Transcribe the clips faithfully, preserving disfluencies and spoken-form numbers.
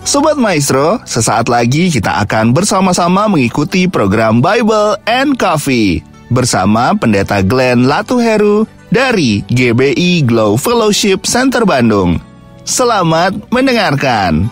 Sobat Maestro, sesaat lagi kita akan bersama-sama mengikuti program Bible and Coffee bersama Pendeta Glenn Latuheru dari G B I Glow Fellowship Center Bandung. Selamat mendengarkan.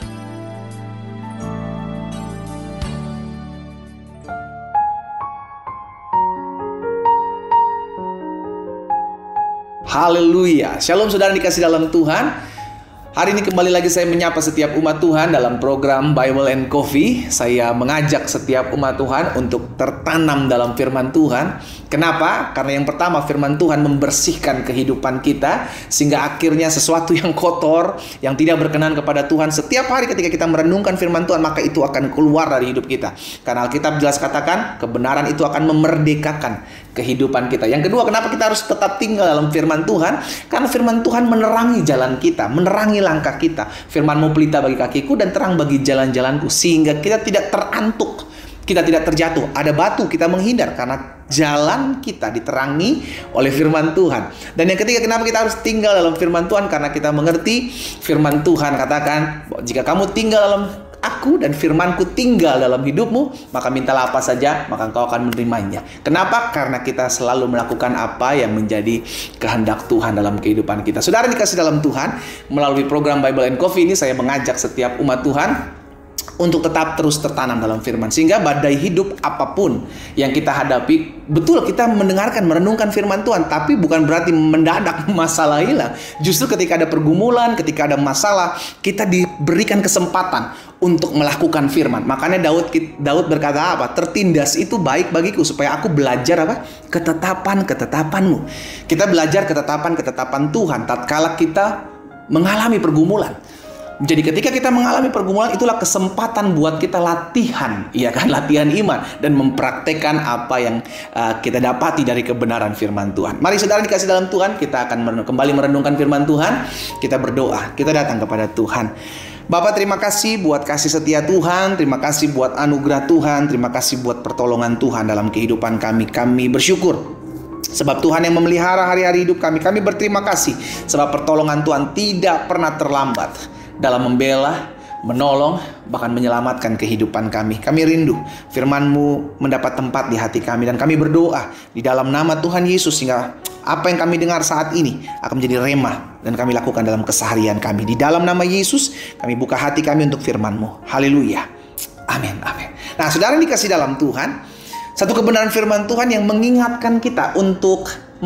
Haleluya. Shalom saudara dikasih dalam Tuhan. Hari ini kembali lagi saya menyapa setiap umat Tuhan dalam program Bible and Coffee. Saya mengajak setiap umat Tuhan untuk tertanam dalam firman Tuhan. Kenapa? Karena yang pertama, firman Tuhan membersihkan kehidupan kita, sehingga akhirnya sesuatu yang kotor, yang tidak berkenan kepada Tuhan, setiap hari ketika kita merenungkan firman Tuhan, maka itu akan keluar dari hidup kita. Karena Alkitab jelas katakan, kebenaran itu akan memerdekakan kehidupan kita. Yang kedua, kenapa kita harus tetap tinggal dalam firman Tuhan? Karena firman Tuhan menerangi jalan kita, menerangi langkah kita. Firman-Mu pelita bagi kakiku dan terang bagi jalan-jalanku, sehingga kita tidak terantuk, kita tidak terjatuh. Ada batu, kita menghindar karena jalan kita diterangi oleh firman Tuhan. Dan yang ketiga, kenapa kita harus tinggal dalam firman Tuhan? Karena kita mengerti firman Tuhan katakan, jika kamu tinggal dalam Aku dan firmanku tinggal dalam hidupmu, maka mintalah apa saja, maka engkau akan menerimanya. Kenapa? Karena kita selalu melakukan apa yang menjadi kehendak Tuhan dalam kehidupan kita. Saudara dikasih dalam Tuhan, melalui program Bible and Coffee ini saya mengajak setiap umat Tuhan untuk tetap terus tertanam dalam firman, sehingga badai hidup apapun yang kita hadapi, betul kita mendengarkan, merenungkan firman Tuhan, tapi bukan berarti mendadak masalah hilang. Justru ketika ada pergumulan, ketika ada masalah, kita diberikan kesempatan untuk melakukan firman. Makanya Daud Daud berkata apa? Tertindas itu baik bagiku, supaya aku belajar apa? Ketetapan-ketetapanmu. Kita belajar ketetapan-ketetapan Tuhan tatkala kita mengalami pergumulan. Jadi ketika kita mengalami pergumulan, itulah kesempatan buat kita latihan, ya kan, latihan iman dan mempraktekkan apa yang uh, kita dapati dari kebenaran firman Tuhan. Mari saudara dikasih dalam Tuhan, kita akan merenung, kembali merenungkan firman Tuhan. Kita berdoa, kita datang kepada Tuhan. Bapak, terima kasih buat kasih setia Tuhan, terima kasih buat anugerah Tuhan, terima kasih buat pertolongan Tuhan dalam kehidupan kami. Kami bersyukur sebab Tuhan yang memelihara hari-hari hidup kami. Kami berterima kasih sebab pertolongan Tuhan tidak pernah terlambat dalam membela, menolong, bahkan menyelamatkan kehidupan kami. Kami rindu firman-Mu mendapat tempat di hati kami, dan kami berdoa di dalam nama Tuhan Yesus, sehingga apa yang kami dengar saat ini akan menjadi rema dan kami lakukan dalam keseharian kami. Di dalam nama Yesus kami buka hati kami untuk firman-Mu. Haleluya. Amin, amin. Nah, saudara dikasih dalam Tuhan, satu kebenaran firman Tuhan yang mengingatkan kita untuk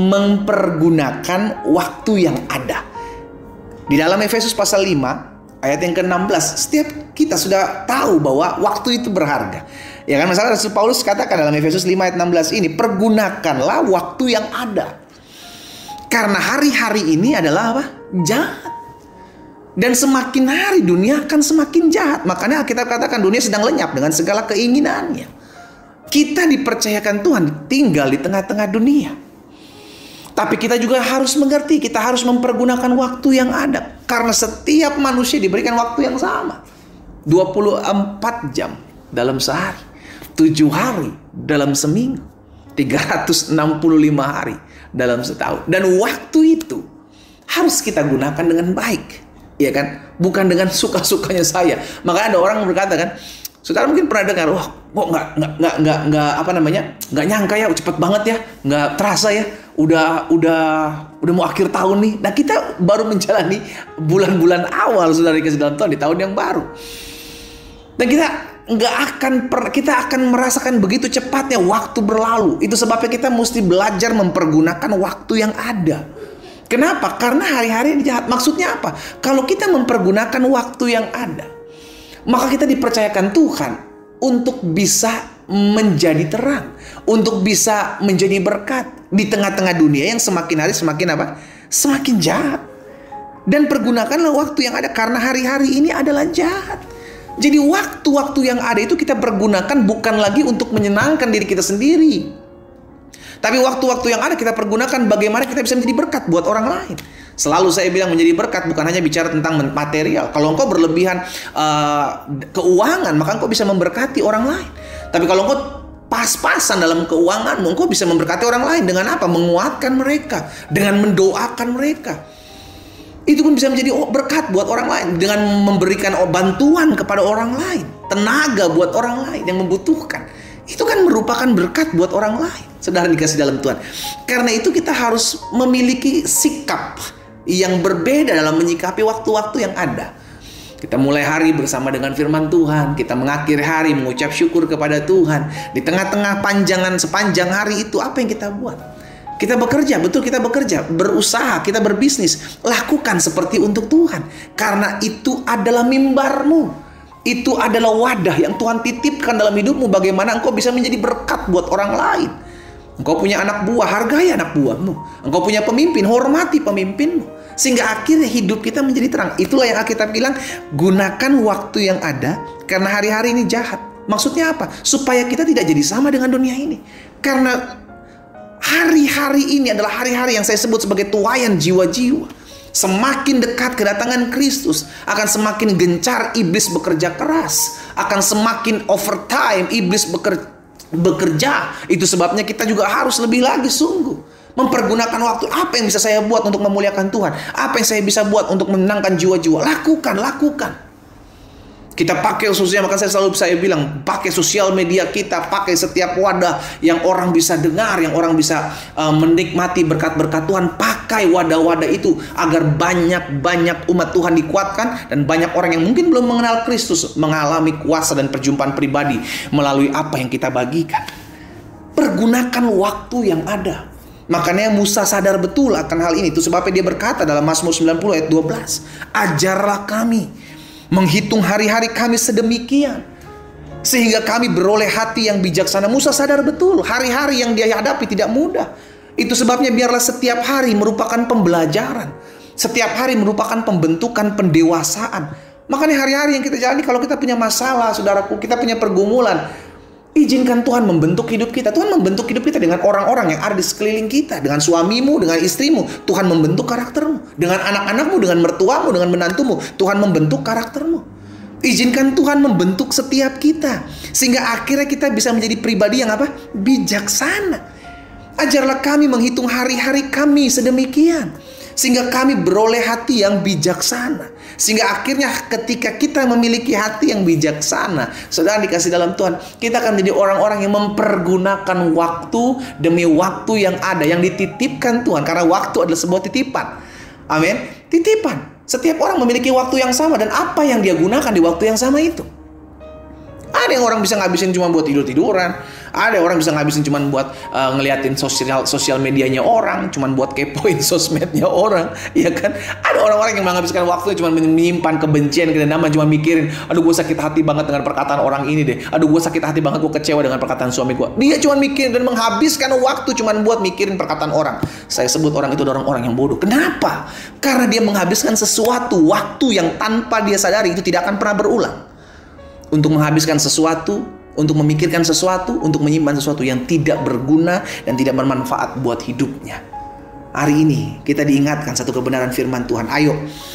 mempergunakan waktu yang ada. Di dalam Efesus pasal lima ayat yang ke enam belas, setiap kita sudah tahu bahwa waktu itu berharga. Ya kan, masalah Rasul Paulus katakan dalam Efesus lima ayat enam belas ini, pergunakanlah waktu yang ada. Karena hari-hari ini adalah apa? Jahat. Dan semakin hari dunia akan semakin jahat. Makanya Alkitab katakan dunia sedang lenyap dengan segala keinginannya. Kita dipercayakan Tuhan tinggal di tengah-tengah dunia. Tapi kita juga harus mengerti, kita harus mempergunakan waktu yang ada. Karena setiap manusia diberikan waktu yang sama. dua puluh empat jam dalam sehari. tujuh hari dalam seminggu. tiga ratus enam puluh lima hari dalam setahun. Dan waktu itu harus kita gunakan dengan baik. Ya kan? Bukan dengan suka-sukanya saya. Makanya ada orang berkata kan, saudara mungkin pernah dengar, wah kok nggak nggak nggak nggak nggak apa namanya nggak nyangka ya, cepet banget ya, nggak terasa ya, udah udah udah mau akhir tahun nih. Nah, kita baru menjalani bulan-bulan awal saudara dikasih dalam Tuhan di tahun yang baru, dan kita nggak akan per, kita akan merasakan begitu cepatnya waktu berlalu. Itu sebabnya kita mesti belajar mempergunakan waktu yang ada. Kenapa? Karena hari-hari ini jahat. Maksudnya apa? Kalau kita mempergunakan waktu yang ada, maka kita dipercayakan Tuhan untuk bisa menjadi terang, untuk bisa menjadi berkat di tengah-tengah dunia yang semakin hari semakin apa? Semakin jahat. Dan pergunakanlah waktu yang ada, karena hari-hari ini adalah jahat. Jadi waktu-waktu yang ada itu kita pergunakan bukan lagi untuk menyenangkan diri kita sendiri, tapi waktu-waktu yang ada kita pergunakan bagaimana kita bisa menjadi berkat buat orang lain. Selalu saya bilang menjadi berkat bukan hanya bicara tentang material. Kalau engkau berlebihan uh, keuangan, maka engkau bisa memberkati orang lain. Tapi kalau engkau pas-pasan dalam keuanganmu, engkau bisa memberkati orang lain dengan apa? Menguatkan mereka, dengan mendoakan mereka. Itu pun bisa menjadi berkat buat orang lain dengan memberikan bantuan kepada orang lain, tenaga buat orang lain yang membutuhkan. Itu kan merupakan berkat buat orang lain. Saudara dikasih dalam Tuhan. Karena itu kita harus memiliki sikap yang berbeda dalam menyikapi waktu-waktu yang ada. Kita mulai hari bersama dengan firman Tuhan. Kita mengakhiri hari mengucap syukur kepada Tuhan. Di tengah-tengah panjangan sepanjang hari itu apa yang kita buat? Kita bekerja, betul kita bekerja, berusaha, kita berbisnis. Lakukan seperti untuk Tuhan. Karena itu adalah mimbarmu. Itu adalah wadah yang Tuhan titipkan dalam hidupmu. Bagaimana engkau bisa menjadi berkat buat orang lain. Engkau punya anak buah, hargai anak buahmu. Engkau punya pemimpin, hormati pemimpinmu. Sehingga akhirnya hidup kita menjadi terang. Itulah yang Alkitab bilang, gunakan waktu yang ada. Karena hari-hari ini jahat. Maksudnya apa? Supaya kita tidak jadi sama dengan dunia ini. Karena hari-hari ini adalah hari-hari yang saya sebut sebagai tuaian jiwa-jiwa. Semakin dekat kedatangan Kristus, akan semakin gencar iblis bekerja keras. Akan semakin overtime iblis bekerja, bekerja. Itu sebabnya kita juga harus lebih lagi sungguh mempergunakan waktu. Apa yang bisa saya buat untuk memuliakan Tuhan? Apa yang saya bisa buat untuk menenangkan jiwa-jiwa? Lakukan, lakukan. Kita pakai sosial, maka saya selalu saya bilang, pakai sosial media kita, pakai setiap wadah yang orang bisa dengar, yang orang bisa uh, menikmati berkat-berkat Tuhan. Pakai wadah-wadah itu agar banyak-banyak umat Tuhan dikuatkan dan banyak orang yang mungkin belum mengenal Kristus mengalami kuasa dan perjumpaan pribadi melalui apa yang kita bagikan. Pergunakan waktu yang ada. Makanya Musa sadar betul akan hal ini. Itu sebabnya dia berkata dalam Mazmur sembilan puluh ayat dua belas, ajarlah kami menghitung hari-hari kami sedemikian sehingga kami beroleh hati yang bijaksana. Musa sadar betul hari-hari yang dia hadapi tidak mudah. Itu sebabnya biarlah setiap hari merupakan pembelajaran. Setiap hari merupakan pembentukan pendewasaan. Makanya hari-hari yang kita jalani, kalau kita punya masalah, saudaraku, kita punya pergumulan, izinkan Tuhan membentuk hidup kita. Tuhan membentuk hidup kita dengan orang-orang yang ada di sekeliling kita. Dengan suamimu, dengan istrimu. Tuhan membentuk karaktermu. Dengan anak-anakmu, dengan mertuamu, dengan menantumu. Tuhan membentuk karaktermu. Izinkan Tuhan membentuk setiap kita. Sehingga akhirnya kita bisa menjadi pribadi yang apa? Bijaksana. Ajarlah kami menghitung hari-hari kami sedemikian. Sehingga kami beroleh hati yang bijaksana. Sehingga akhirnya ketika kita memiliki hati yang bijaksana, saudara dikasih dalam Tuhan, kita akan menjadi orang-orang yang mempergunakan waktu demi waktu yang ada, yang dititipkan Tuhan. Karena waktu adalah sebuah titipan. Amin. Titipan. Setiap orang memiliki waktu yang sama. Dan apa yang dia gunakan di waktu yang sama itu? Ada yang orang bisa ngabisin cuma buat tidur-tiduran. Ada orang bisa ngabisin cuma buat uh, ngeliatin sosial sosial medianya orang, cuma buat kepoin sosmednya orang, ya kan? Ada orang-orang yang menghabiskan waktu cuma menyimpan kebencian, kedendaman, cuma mikirin, aduh gue sakit hati banget dengan perkataan orang ini deh. Aduh gue sakit hati banget, gue kecewa dengan perkataan suami gue. Dia cuma mikirin dan menghabiskan waktu cuma buat mikirin perkataan orang. Saya sebut orang itu orang-orang yang bodoh. Kenapa? Karena dia menghabiskan sesuatu waktu yang tanpa dia sadari itu tidak akan pernah berulang. Untuk menghabiskan sesuatu, untuk memikirkan sesuatu, untuk menyimpan sesuatu yang tidak berguna dan tidak bermanfaat buat hidupnya. Hari ini kita diingatkan satu kebenaran firman Tuhan. Ayo,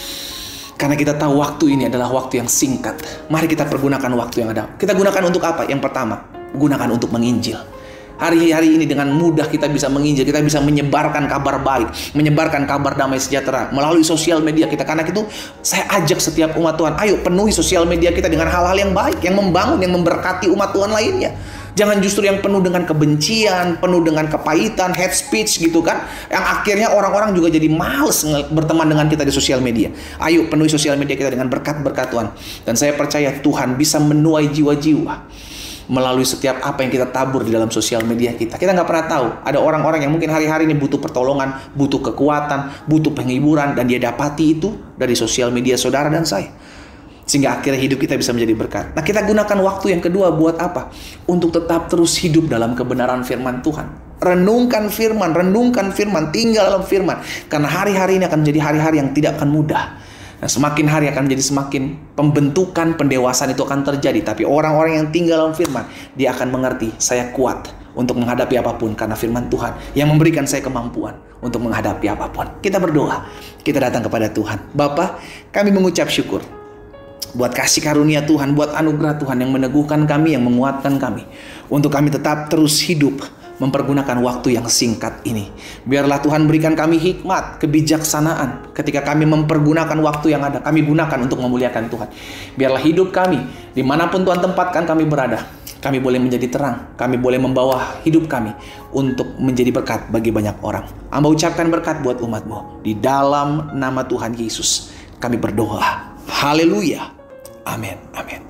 karena kita tahu waktu ini adalah waktu yang singkat, mari kita pergunakan waktu yang ada. Kita gunakan untuk apa? Yang pertama, gunakan untuk menginjil. Hari-hari ini dengan mudah kita bisa menginjil, kita bisa menyebarkan kabar baik, menyebarkan kabar damai sejahtera melalui sosial media kita. Karena itu saya ajak setiap umat Tuhan, ayo penuhi sosial media kita dengan hal-hal yang baik, yang membangun, yang memberkati umat Tuhan lainnya. Jangan justru yang penuh dengan kebencian, penuh dengan kepahitan, hate speech gitu kan, yang akhirnya orang-orang juga jadi males berteman dengan kita di sosial media. Ayo penuhi sosial media kita dengan berkat-berkat Tuhan. Dan saya percaya Tuhan bisa menuai jiwa-jiwa melalui setiap apa yang kita tabur di dalam sosial media kita. Kita nggak pernah tahu. Ada orang-orang yang mungkin hari-hari ini butuh pertolongan, butuh kekuatan, butuh penghiburan, dan dia dapati itu dari sosial media saudara dan saya. Sehingga akhirnya hidup kita bisa menjadi berkat. Nah, kita gunakan waktu yang kedua buat apa? Untuk tetap terus hidup dalam kebenaran firman Tuhan. Renungkan firman, renungkan firman, tinggal dalam firman. Karena hari-hari ini akan menjadi hari-hari yang tidak akan mudah. Nah, semakin hari akan menjadi semakin pembentukan pendewasaan itu akan terjadi. Tapi orang-orang yang tinggal dalam firman, dia akan mengerti, saya kuat untuk menghadapi apapun. Karena firman Tuhan yang memberikan saya kemampuan untuk menghadapi apapun. Kita berdoa, kita datang kepada Tuhan. Bapa, kami mengucap syukur buat kasih karunia Tuhan, buat anugerah Tuhan yang meneguhkan kami, yang menguatkan kami. Untuk kami tetap terus hidup mempergunakan waktu yang singkat ini. Biarlah Tuhan berikan kami hikmat, kebijaksanaan ketika kami mempergunakan waktu yang ada. Kami gunakan untuk memuliakan Tuhan. Biarlah hidup kami, dimanapun Tuhan tempatkan kami berada, kami boleh menjadi terang. Kami boleh membawa hidup kami untuk menjadi berkat bagi banyak orang. Hamba ucapkan berkat buat umat-Mu. Di dalam nama Tuhan Yesus kami berdoa. Haleluya. Amin. Amin.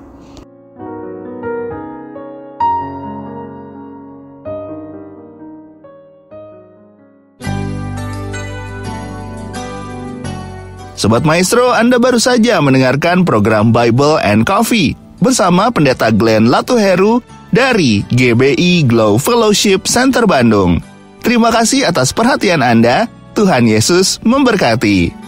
Sobat Maestro, Anda baru saja mendengarkan program Bible and Coffee bersama Pendeta Glenn Latuheru dari G B I Glow Fellowship Center Bandung. Terima kasih atas perhatian Anda. Tuhan Yesus memberkati.